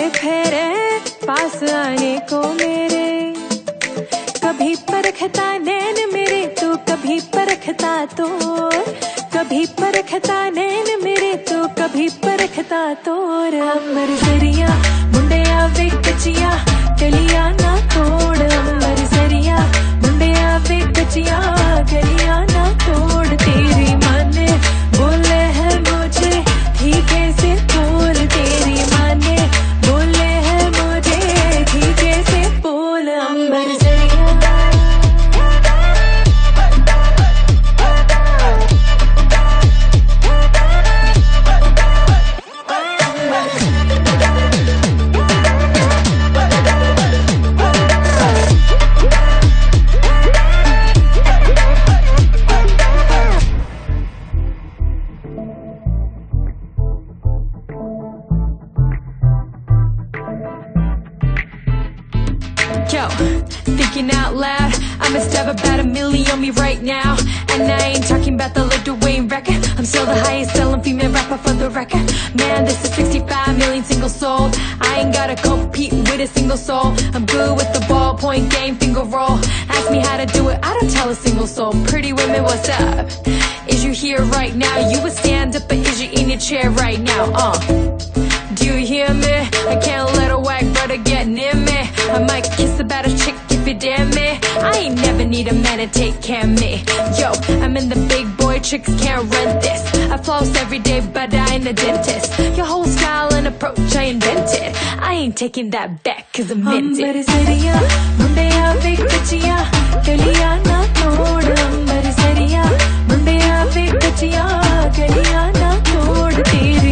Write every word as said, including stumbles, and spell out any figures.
फेरे पास आने को मेरे, कभी परखता नैन मेरे तो कभी परखता तोर, कभी परखता नैन मेरे तो कभी परखता तोर। अमर जरिया मुंडे आवे कचिया गलियां ना तोड़, अमर जरिया मुंडे आवे कचिया गलियां ना तोड़। तेरी माने बोले है मुझे ठीके से बोल, तेरी माने बोले है मुझे ठीके से बोल। अमर जरिया Yo, thinking out loud, I must have about a million on me right now. And I ain't talking about the Lil Wayne record, I'm still the highest selling female rapper for the record. Man, this is sixty-five million single sold, I ain't gotta compete with a single soul. I'm good with the ballpoint game, finger roll. Ask me how to do it, I don't tell a single soul. Pretty women, what's up? Is you here right now? You would stand up, but is you in your chair right now? Uh, do you hear me? I can't let a whack brother get near me. I might kiss about a chick if you dare me. I ain't never need a man to take care of me. Yo, I'm in the big boy, chicks can't rent this. I floss every day, but I ain't a dentist. Your whole style and approach I invented, I ain't taking that back cause I meant it. Ambar zariya munde aave kachiya galiyan na tod, ambar zariya munde aave kachiya galiyan na tod।